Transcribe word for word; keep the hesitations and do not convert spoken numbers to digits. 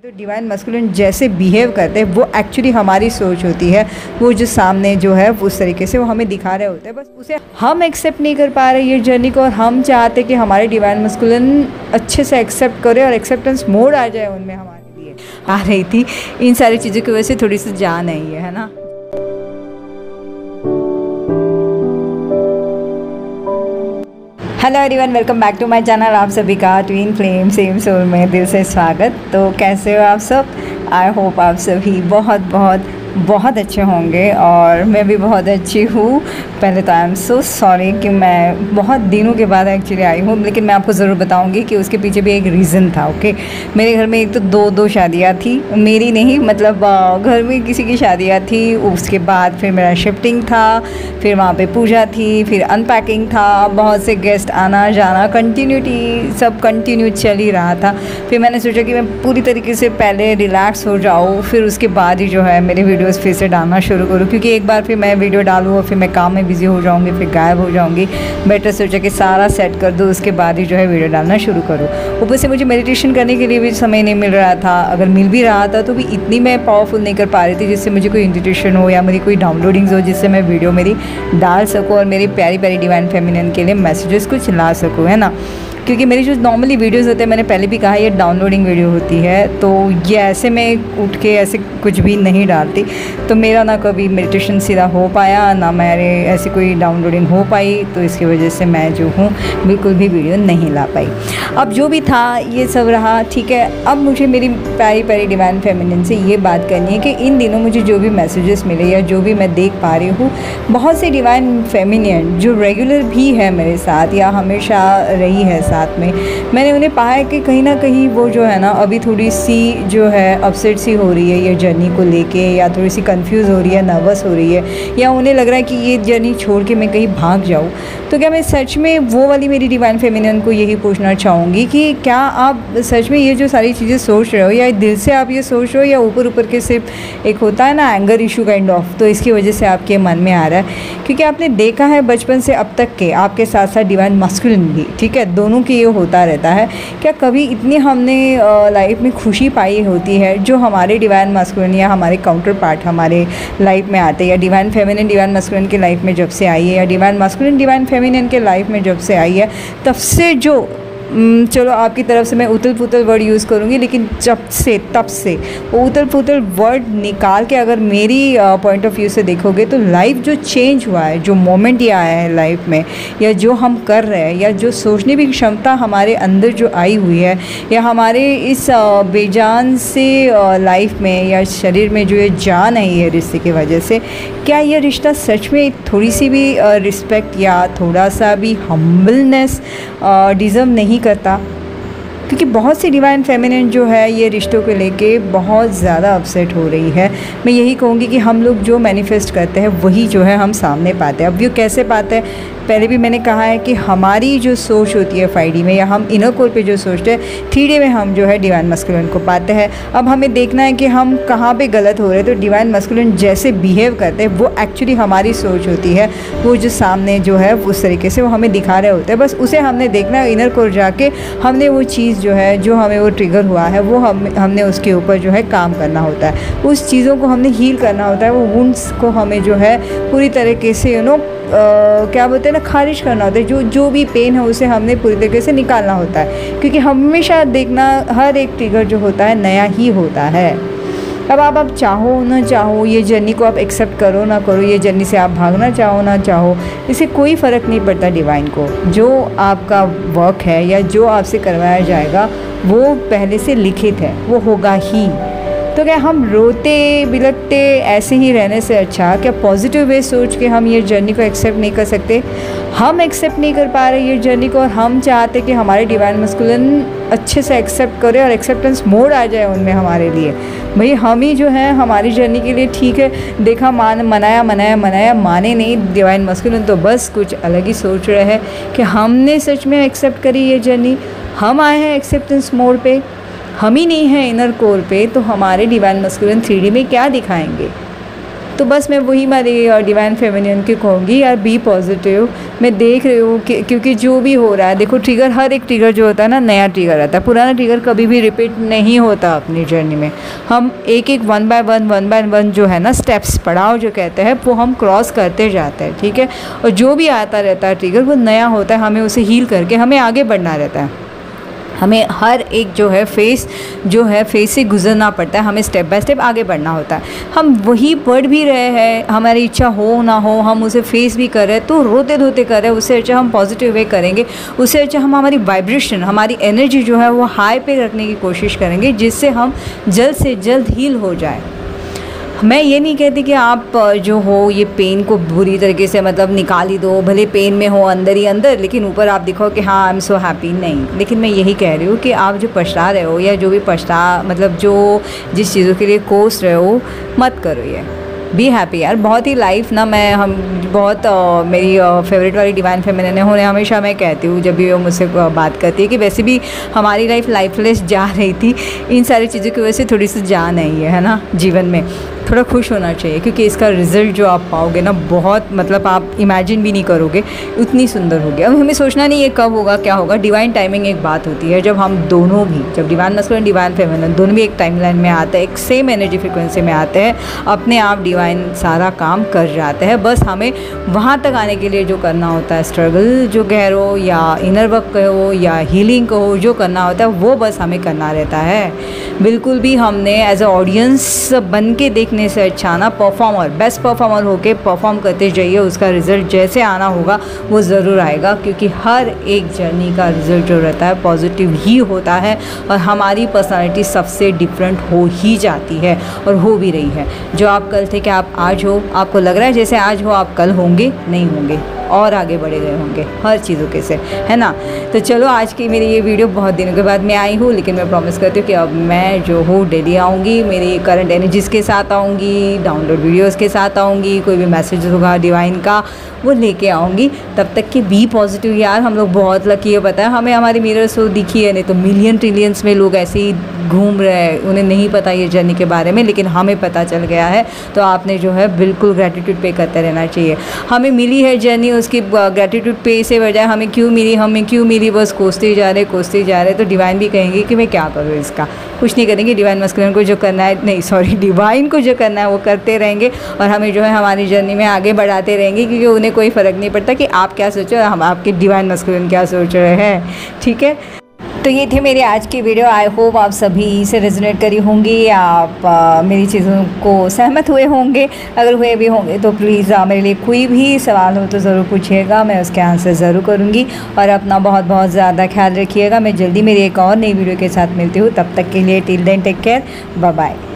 तो divine masculine जैसे behave करते हैं वो एक्चुअली हमारी सोच होती है। वो जो सामने जो है उस तरीके से वो हमें दिखा रहे होते हैं, बस उसे हम एक्सेप्ट नहीं कर पा रहे ये जर्नी को, और हम चाहते कि हमारे डिवाइन मस्कुलिन अच्छे से एक्सेप्ट करे और एक्सेप्टेंस मोड आ जाए उनमें हमारे लिए। आ रही थी इन सारी चीज़ों की वजह से थोड़ी सी जान आई है, है ना। Hello everyone, welcome back to my channel. आप सभी का ट्विन फ्लेम सेम सोल में दिल से स्वागत। तो कैसे हो आप सब? आई होप आप सभी बहुत बहुत बहुत अच्छे होंगे और मैं भी बहुत अच्छी हूँ। पहले तो आई एम सो सॉरी कि मैं बहुत दिनों के बाद एक्चुअली आई हूँ, लेकिन मैं आपको ज़रूर बताऊँगी कि उसके पीछे भी एक रीज़न था। ओके, मेरे घर में एक तो दो दो शादियाँ थी, मेरी नहीं, मतलब घर में किसी की शादियाँ थी। उसके बाद फिर मेरा शिफ्टिंग था, फिर वहाँ पे पूजा थी, फिर अनपैकिंग था, बहुत से गेस्ट आना जाना, कंटिन्यूटी सब कंटिन्यू चल ही रहा था। फिर मैंने सोचा कि मैं पूरी तरीके से पहले रिलैक्स हो जाऊँ, फिर उसके बाद ही जो है मेरे वीडियोस फिर से डालना शुरू करूँ, क्योंकि एक बार फिर मैं वीडियो डालूँ और फिर मैं काम में बिज़ी हो जाऊँगी, फिर गायब हो जाऊँगी। बेटर सोचा कि सारा सेट कर दूँ, उसके बाद ही जो है वीडियो डालना शुरू करूँ। ऊपर से मुझे मेडिटेशन करने के लिए भी समय नहीं मिल रहा था, अगर मिल भी रहा था तो भी इतनी मैं पावरफुल नहीं कर पा रही थी जिससे मुझे कोई इंडिटेशन हो या मेरी कोई डाउनलोडिंग्स हो जिससे मैं वीडियो मेरी डाल सकूँ और मेरी प्यारी प्यारी डिवाइन फेमिनिन के लिए मैसेजेस कुछ ला सकूँ, है ना। क्योंकि मेरी जो नॉर्मली वीडियोस होते हैं, मैंने पहले भी कहा, ये डाउनलोडिंग वीडियो होती है, तो ये ऐसे में उठ के ऐसे कुछ भी नहीं डालती। तो मेरा ना कभी मेडिटेशन सीधा हो पाया, ना मेरे ऐसी कोई डाउनलोडिंग हो पाई, तो इसकी वजह से मैं जो हूँ बिल्कुल भी वीडियो नहीं ला पाई। अब जो भी था ये सब रहा, ठीक है। अब मुझे मेरी प्यारी प्यारी डिवाइन फेमिनिन से ये बात करनी है कि इन दिनों मुझे जो भी मैसेजेस मिले या जो भी मैं देख पा रही हूँ, बहुत सी डिवाइन फेमिनिन जो रेगुलर भी है मेरे साथ या हमेशा रही है साथ में, मैंने उन्हें पाया कि कहीं ना कहीं वो जो है ना अभी थोड़ी सी जो है अपसेट सी हो रही है ये जर्नी को लेके, या थोड़ी सी कंफ्यूज हो रही है, नर्वस हो रही है, या उन्हें लग रहा है कि ये जर्नी छोड़ के मैं कहीं भाग जाऊँ। तो क्या मैं सच में वो वाली मेरी डिवाइन फेमिनिन को यही पूछना चाहूँगी कि क्या आप सच में ये जो सारी चीज़ें सोच रहे हो, या दिल से आप ये सोच रहे हो, या ऊपर ऊपर के सिर्फ एक होता है ना एंगर इशू काइंड ऑफ, तो इसकी वजह से आपके मन में आ रहा है। क्योंकि आपने देखा है बचपन से अब तक के आपके साथ साथ डिवाइन मस्कुलिन भी, ठीक है, दोनों की ये होता रहता है। क्या कभी इतनी हमने लाइफ में खुशी पाई होती है जो हमारे डिवाइन मस्कुलिन या हमारे काउंटर पार्ट हमारे लाइफ में आते हैं, या डिवाइन फेमिनिन डिवाइन मस्कुलिन की लाइफ में जब से आई है, या डिवाइन मस्कुलिन डिवाइन फेमिनिन के लाइफ में जब से आई है, तब से जो चलो आपकी तरफ से मैं उतल पुतल वर्ड यूज़ करूँगी, लेकिन जब से तब से वो उतल पुतल वर्ड निकाल के अगर मेरी पॉइंट ऑफ व्यू से देखोगे तो लाइफ जो चेंज हुआ है, जो मोमेंट ये आया है लाइफ में, या जो हम कर रहे हैं, या जो सोचने की क्षमता हमारे अंदर जो आई हुई है, या हमारे इस बेजान से लाइफ में या शरीर में जो ये जान आई है रिश्ते की वजह से, क्या ये रिश्ता सच में थोड़ी सी भी रिस्पेक्ट या थोड़ा सा भी हम्बलनेस डिज़र्व नहीं करता? क्योंकि बहुत सी डिवाइन फेमिनिन जो है ये रिश्तों को लेके बहुत ज़्यादा अपसेट हो रही है। मैं यही कहूँगी कि हम लोग जो मैनिफेस्ट करते हैं वही जो है हम सामने पाते हैं। अब ये कैसे पाते हैं? पहले भी मैंने कहा है कि हमारी जो सोच होती है फाइव डी में, या हम इनर कोर पे जो सोचते हैं, थ्री डी में हम जो है डिवाइन मस्कुलिन को पाते हैं। अब हमें देखना है कि हम कहाँ पे गलत हो रहे हैं। तो डिवाइन मस्कुलिन जैसे बिहेव करते हैं वो एक्चुअली हमारी सोच होती है। वो जो सामने जो है उस तरीके से वो हमें दिखा रहे होते हैं, बस उसे हमने देखना है। इनर कोर जाके हमने वो चीज़ जो है, जो हमें वो ट्रिगर हुआ है, वो हम हमने उसके ऊपर जो है काम करना होता है। उस चीज़ों को हमने हील करना होता है। वो वुंड्स को हमें जो है पूरी तरीके से यू नो Uh, क्या बोलते हैं ना, खारिज करना होता है। जो जो भी पेन है उसे हमने पूरी तरीके से निकालना होता है, क्योंकि हमेशा देखना हर एक ट्रिगर जो होता है नया ही होता है। अब आप आप चाहो ना चाहो, ये जर्नी को आप एक्सेप्ट करो ना करो, ये जर्नी से आप भागना चाहो ना चाहो, इससे कोई फ़र्क नहीं पड़ता डिवाइन को। जो आपका वर्क है या जो आपसे करवाया जाएगा वो पहले से लिखित है, वो होगा ही। तो क्या हम रोते बिलखते ऐसे ही रहने से अच्छा, क्या पॉजिटिव वे सोच के हम ये जर्नी को एक्सेप्ट नहीं कर सकते? हम एक्सेप्ट नहीं कर पा रहे ये जर्नी को, और हम चाहते कि हमारे डिवाइन मस्कुलिन अच्छे से एक्सेप्ट करे और एक्सेप्टेंस मोड आ जाए उनमें हमारे लिए। भाई हम ही जो है हमारी जर्नी के लिए, ठीक है, देखा मान मनाया मनाया मनाया माने नहीं डिवाइन मस्कुलिन, तो बस कुछ अलग ही सोच रहे हैं कि हमने सच में एक्सेप्ट करी ये जर्नी। हम आए हैं एक्सेप्टेंस मोड पे, हम ही नहीं हैं इनर कोर पे, तो हमारे डिवाइन मस्कुलिन थ्री डी में क्या दिखाएंगे? तो बस मैं वही मेरी डिवाइन फेमिनिन की कहूँगी, यार बी पॉजिटिव। मैं देख रही हूँ कि क्योंकि जो भी हो रहा है, देखो ट्रिगर, हर एक ट्रिगर जो होता है ना, नया ट्रिगर आता है। पुराना ट्रिगर कभी भी रिपीट नहीं होता अपनी जर्नी में। हम एक एक one by one one by one जो है ना स्टेप्स, पड़ाव जो कहते हैं, वो हम क्रॉस करते जाते हैं, ठीक है। और जो भी आता रहता है ट्रिगर वो नया होता है, हमें उसे हील करके हमें आगे बढ़ना रहता है। हमें हर एक जो है फेस जो है फेस से गुजरना पड़ता है, हमें स्टेप बाय स्टेप आगे बढ़ना होता है। हम वही पढ़ भी रहे हैं, हमारी इच्छा हो ना हो हम उसे फेस भी कर रहे हैं, तो रोते धोते कर रहे हैं। उससे अच्छा हम पॉजिटिव वे करेंगे, उससे अच्छा हम हमारी वाइब्रेशन, हमारी एनर्जी जो है वो हाई पे रखने की कोशिश करेंगे, जिससे हम जल्द से जल्द हील हो जाए। मैं ये नहीं कहती कि आप जो हो ये पेन को बुरी तरीके से मतलब निकाल ही दो, भले पेन में हो अंदर ही अंदर, लेकिन ऊपर आप दिखो कि हाँ आई एम सो हैप्पी, नहीं। लेकिन मैं यही कह रही हूँ कि आप जो पछता रहे हो या जो भी पछता मतलब जो जिस चीज़ों के लिए कोस रहे हो, मत करो ये। बी हैप्पी यार। बहुत ही लाइफ ना, मैं हम बहुत आ, मेरी फेवरेट वाली डिवाइन फेमिनिन होने हमेशा मैं कहती हूँ, जब भी वो मुझसे बात करती है कि वैसे भी हमारी लाइफ लाइफलेस जा रही थी, इन सारी चीज़ों की वजह से थोड़ी सी जान आई है, है ना। जीवन में थोड़ा खुश होना चाहिए, क्योंकि इसका रिज़ल्ट जो आप पाओगे ना, बहुत मतलब आप इमेजिन भी नहीं करोगे, उतनी सुंदर होगी। अब हमें सोचना नहीं है कब होगा क्या होगा, डिवाइन टाइमिंग एक बात होती है। जब हम दोनों भी, जब डिवाइन मैस्कुलिन डिवाइन फेमिनिन दोनों भी एक टाइमलाइन में आते हैं, एक सेम एनर्जी फ्रिक्वेंसी में आते हैं, अपने आप डिवाइन सारा काम कर जाते हैं। बस हमें वहाँ तक आने के लिए जो करना होता है, स्ट्रगल जो कह रो या इनर वर्क कहो या हीलिंग कहो, जो करना होता है वो बस हमें करना रहता है। बिल्कुल भी हमने एज अ ऑडियंस बन के देखने से अच्छा ना परफॉर्मर, बेस्ट परफॉर्मर होके परफॉर्म करते जाइए, उसका रिज़ल्ट जैसे आना होगा वो ज़रूर आएगा। क्योंकि हर एक जर्नी का रिज़ल्ट जो रहता है पॉजिटिव ही होता है, और हमारी पर्सनालिटी सबसे डिफरेंट हो ही जाती है, और हो भी रही है। जो आप कल थे क्या आप आज हो, आपको लग रहा है जैसे आज हो आप कल होंगे, नहीं होंगे, और आगे बढ़े गए होंगे हर चीज़ों के से, है ना। तो चलो आज की मेरी ये वीडियो बहुत दिनों के बाद मैं आई हूँ, लेकिन मैं प्रॉमिस करती हूँ कि अब मैं जो हूँ डेली आऊँगी, मेरी करंट एनर्जीज़ के साथ आऊँगी, डाउनलोड वीडियोस के साथ आऊँगी, कोई भी मैसेज होगा डिवाइन का वो लेके आऊँगी। तब तक कि बी पॉजिटिव यार। हम लोग बहुत लकी है, पता है हमें, हमारी मिरर शो दिखी है, नहीं तो मिलियन ट्रिलियंस में लोग ऐसे ही घूम रहे हैं, उन्हें नहीं पता ये जर्नी के बारे में, लेकिन हमें पता चल गया है। तो आपने जो है बिल्कुल ग्रैटिट्यूड पे करते रहना चाहिए। हमें मिली है जर्नी, उसकी ग्रैटिट्यूड पे से बजाय हमें क्यों मिली, हमें क्यों मिली, बस कोसते जा रहे कोसते जा रहे। तो डिवाइन भी कहेंगे कि मैं क्या करूँ इसका, कुछ नहीं करेंगे। डिवाइन मैस्कुलिन को जो करना है, नहीं सॉरी डिवाइन को जो करना है वो करते रहेंगे, और हमें जो है हमारी जर्नी में आगे बढ़ाते रहेंगे, क्योंकि उन्हें कोई फ़र्क नहीं पड़ता कि आप क्या सोचो, हम आपके डिवाइन मैस्कुलिन क्या सोच रहे हैं, ठीक है। तो ये थी मेरी आज की वीडियो। आई होप आप सभी से रेजोनेट करी होंगी, आप आ, मेरी चीज़ों को सहमत हुए होंगे। अगर हुए भी होंगे तो प्लीज़ मेरे लिए कोई भी सवाल हो तो ज़रूर पूछिएगा, मैं उसके आंसर ज़रूर करूँगी। और अपना बहुत बहुत ज़्यादा ख्याल रखिएगा। मैं जल्दी मेरी एक और नई वीडियो के साथ मिलती हूँ, तब तक के लिए till then take care, bye bye.